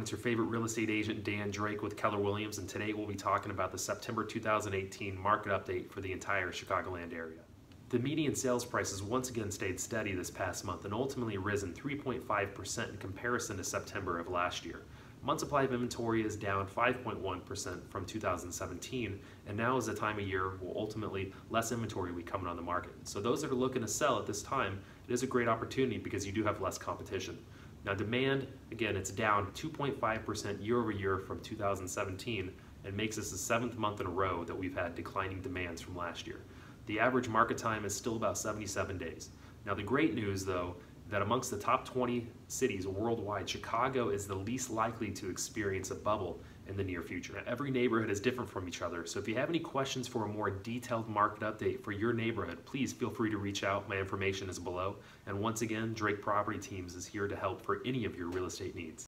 It's your favorite real estate agent, Dan Drake with Keller Williams, and today we'll be talking about the September 2018 market update for the entire Chicagoland area. The median sales prices once again stayed steady this past month and ultimately risen 3.5% in comparison to September of last year. Month supply of inventory is down 5.1% from 2017, and now is the time of year where ultimately less inventory will be coming on the market. So those that are looking to sell at this time, it is a great opportunity because you do have less competition. Now demand, again, it's down 2.5% year over year from 2017 and makes this the 7th month in a row that we've had declining demands from last year. The average market time is still about 77 days. Now the great news though, that amongst the top 20 cities worldwide, Chicago is the least likely to experience a bubble in the near future. Now, every neighborhood is different from each other, so if you have any questions for a more detailed market update for your neighborhood, please feel free to reach out. My information is below. And once again, Drake Property Teams is here to help for any of your real estate needs.